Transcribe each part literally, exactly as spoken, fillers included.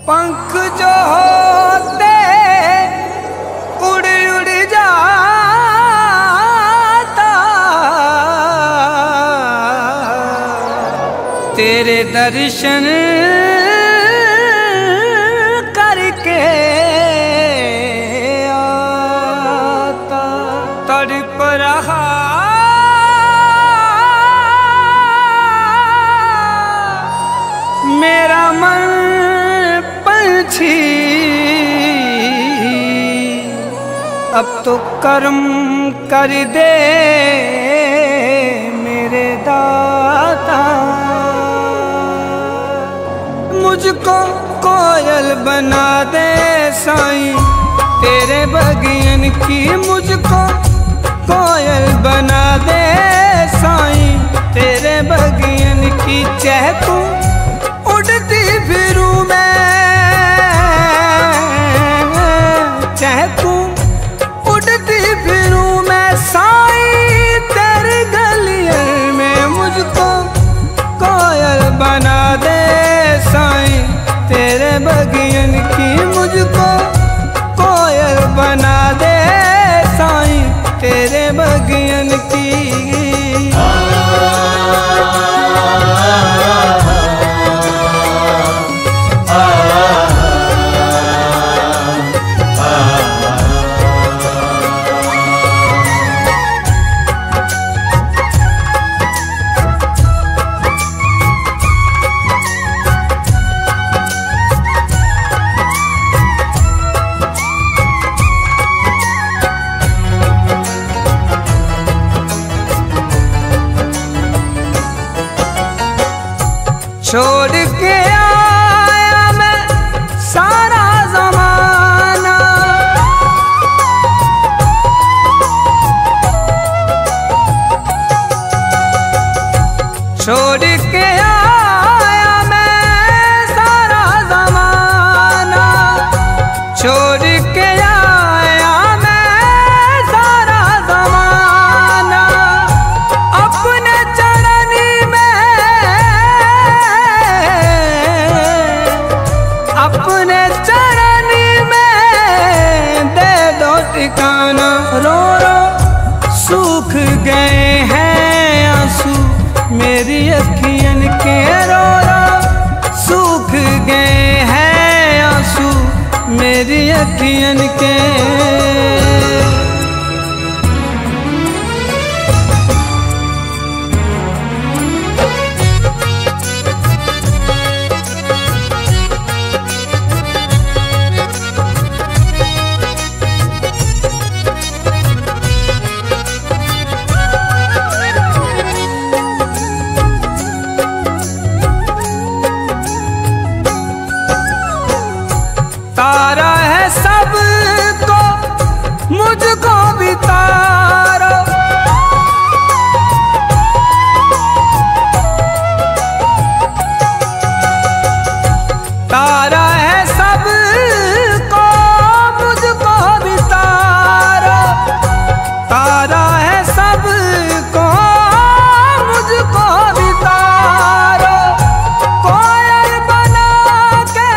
पंख जो होते उड़ उड़ जाता, तेरे दर्शन करके आता। तड़प रहा मेरा मन पंछी, अब तो कर्म कर दे मेरे दाता। मुझको कोयल बना दे साईं तेरे बगियन की, मुझको कोयल बना दे साईं तेरे बगियन की। चहकूं उड़ती फिरूं मैं, चहकूं उड़ती फिरूं मैं साईं तेरे गलियन में। मुझको कोयल बना दे साईं तेरे बगियन की, मुझको कोयल बना दे साईं तेरे बगियन की। छोड़ के आया मैं सारा ज़माना, छोड़ के आया मैं सारा ज़माना, छोड़ के आया मैं सारा ज़माना। अपने चरनी में, अपने चरनी में दे दो ठिकाना। रो रो सूख गए हैं आंसू मेरी अखियन के, रो रो सूख गए हैं आंसू मेरी अखियन के। तारा है सबको मुझको भी तारो, तारा है सबको मुझको भी तारो, तारा है सबको मुझको भी तारो। कोयल बना के,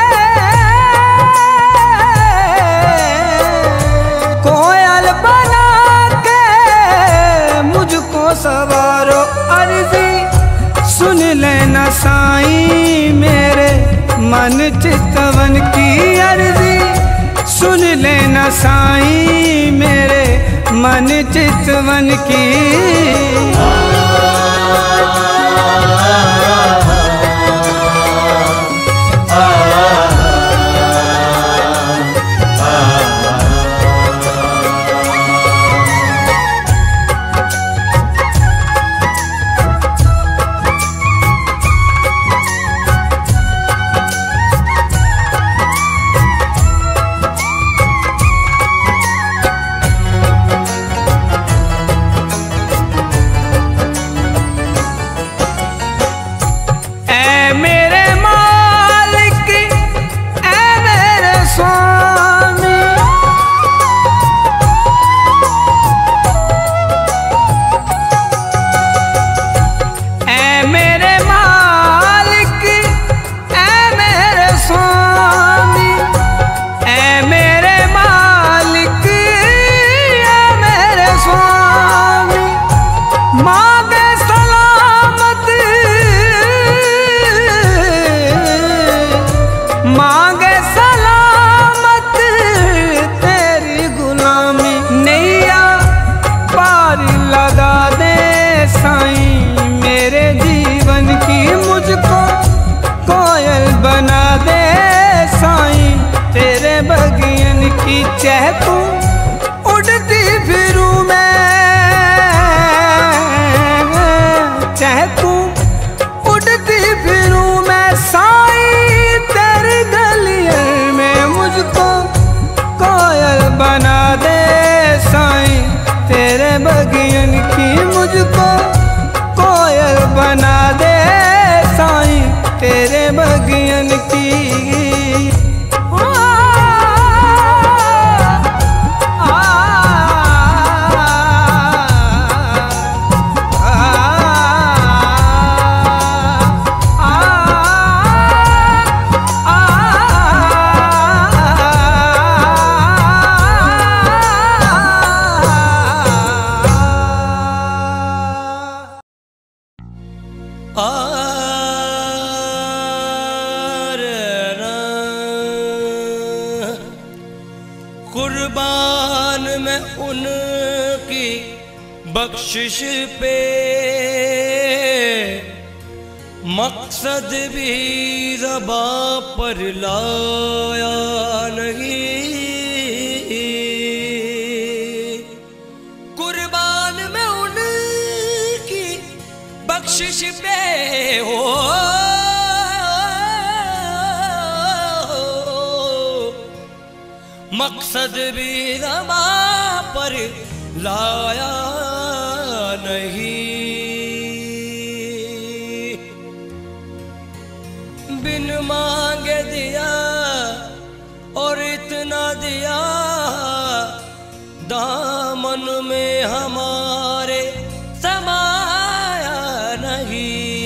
कोयल बना के मुझको सवारो। अर्जी सुन लेना साईं मेरे मन चितवन की, अर्जी सुन लेना साईं मेरे मन चितवन की। कि चहकूं उड़ती फिरूं मैं, चहकूं उड़ती फिरूं मैं साईं तेरी गलियों में। मुझको कोयल बना दे साईं तेरे बगियन की, मुझको कोयल बना दे साईं तेरे बगियन की। कुर्बान में उनकी बख्शिश पे मकसद भी ज़बां पर लाया नहीं। कुर्बान में उनकी बख्शिश पे हो मकसद भी ज़बां पर लाया नहीं। बिन मांगे दिया और इतना दिया दामन में हमारे समाया नहीं।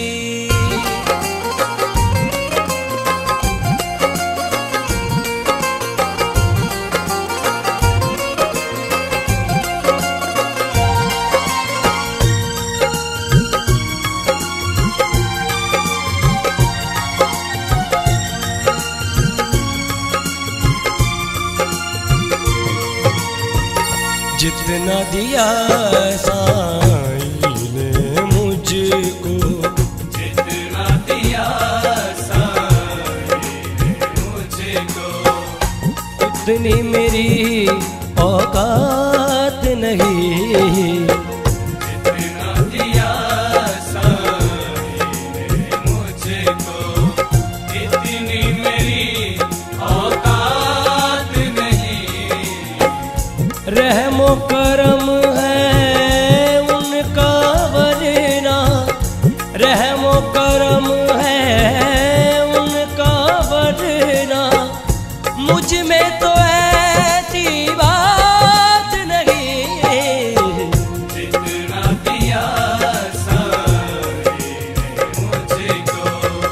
जितना दिया साईं ने मुझको, जितना दिया साईं ने मुझको, उतनी मेरी औकात नहीं। जितना दिया साईं ने मुझको, इतनी मेरी औकात नहीं। रहमो करम है उनका वरना, रहमो करम है उनका वरना, मुझ में तो ऐसी बात नहीं। जितना दिया साईं ने मुझको,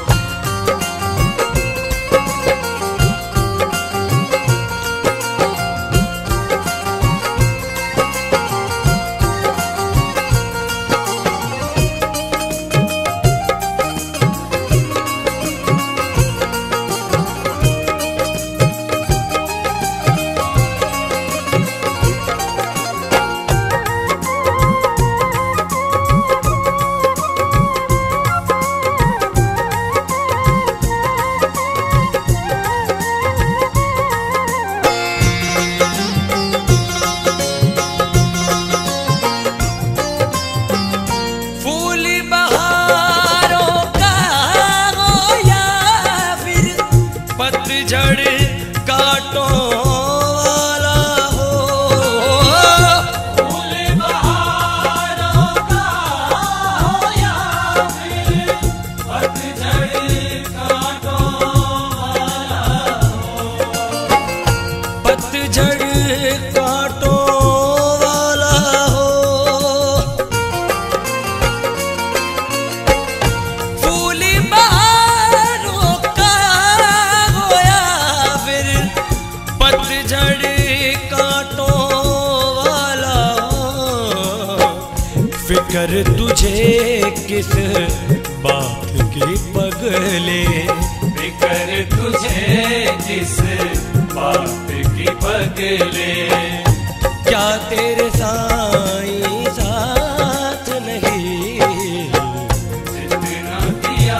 फिकर तुझे किस बात की पगले, फिकर तुझे किस बात की पगले, क्या तेरे साईं साथ नहीं। जितना दिया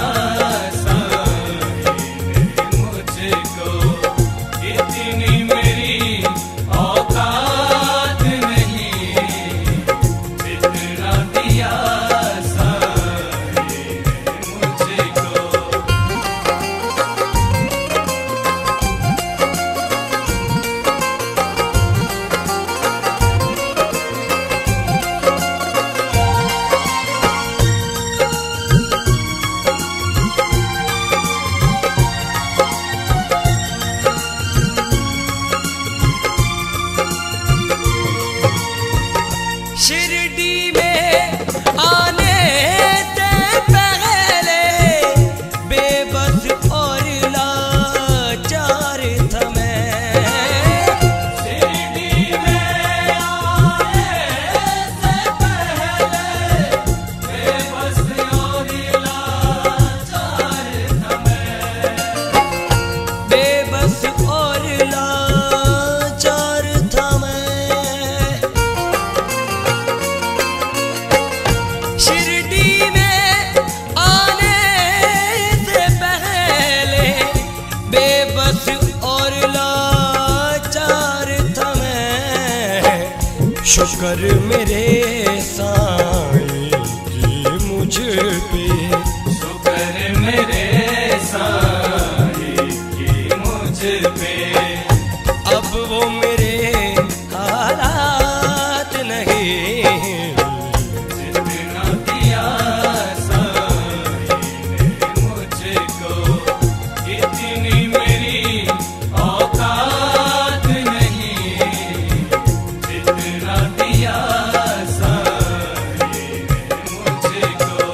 साईं ने मुझको, इतनी मेरी और लाचार था मैं, शुक्र मेरे साईं की मुझ पे, शुक्र मेरे साईं की मुझ पे। अब वो मेरे हालात नहीं, जितना दिया साईं ने मुझको, इतनी मेरी औकात नहीं, जितना दिया साईं ने मुझको।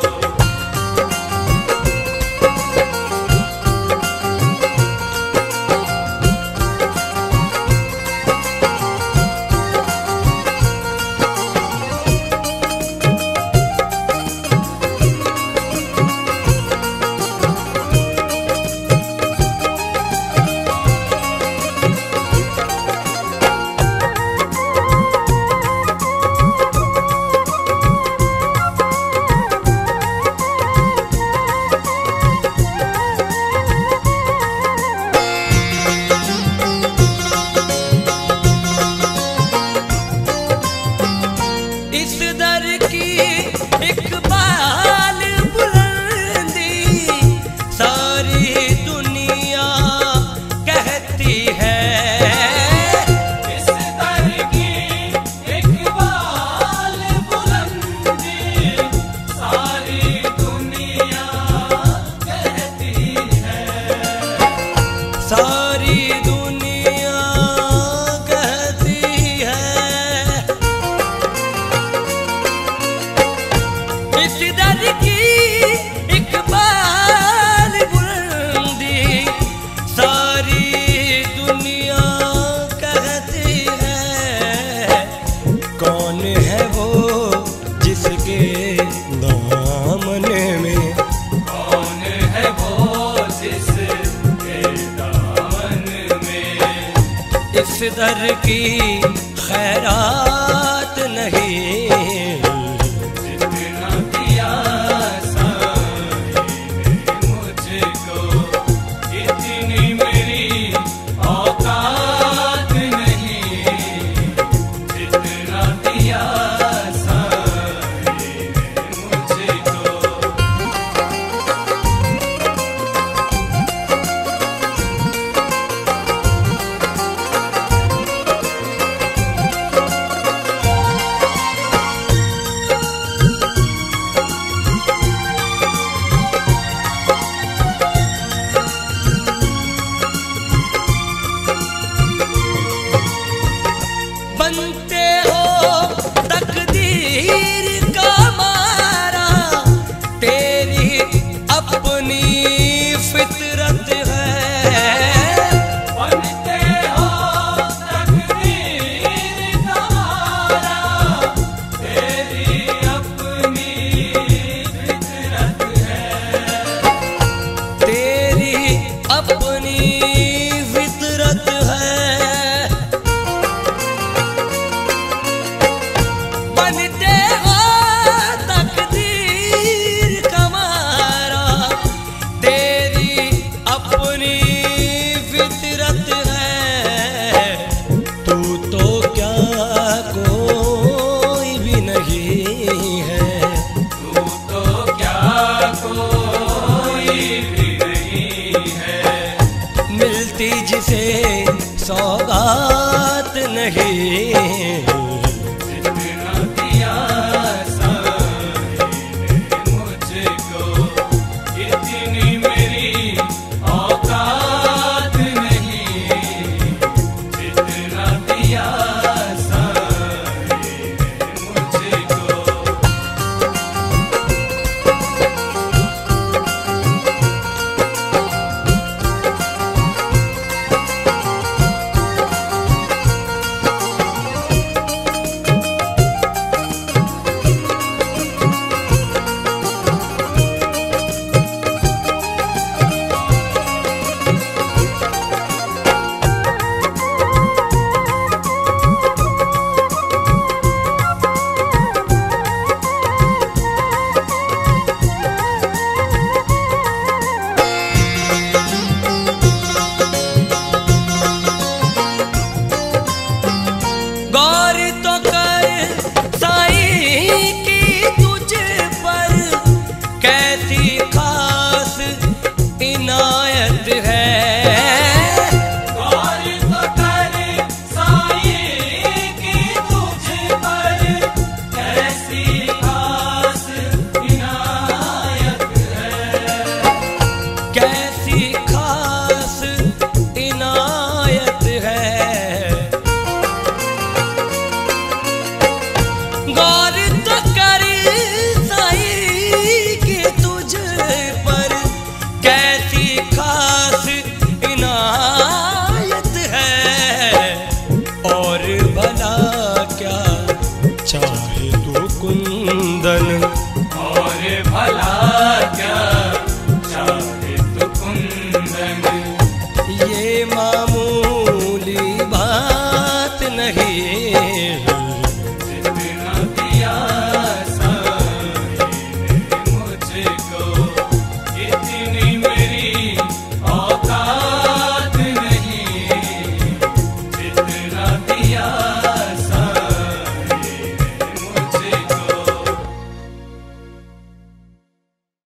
इस दर की इकबाल बुलंदी सारी दुनिया कहती है, इस दर की इकबाल बुलंदी सारी दुनिया कहती है, सारी दुनिया कहती है। इस दर की इकबाल बुलंदी सारी दुनिया कहती है, कौन है वो जिसके दामन में, कौन है वो जिसके दामन में, इस दर की खैरात नहीं, जितना दिया साईं ने मुझको, इतनी मेरी औकात नहीं, जितना दिया साईं ने मुझको। बनते हो तकदीर का मारा, तेरी अपनी फितरत है, बनते हो तकदीर का मारा, तेरी अपनी फितरत है, तेरी अपनी फितरत है। बनते हो तकदीर का मारा, तेरी अपनी फितरत है, तू तो क्या कोई भी नहीं है, तू तो क्या कोई भी नहीं है, मिलती जिसे सौगात नहीं,